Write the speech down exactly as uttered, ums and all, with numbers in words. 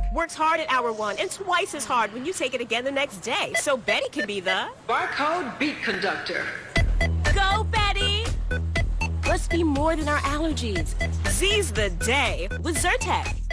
works hard at hour one and twice as hard when you take it again the next day. So Betty can be the... Barcode beat Conductor. Go, Betty! Let's be more than our allergies. Z's the day with Zyrtec.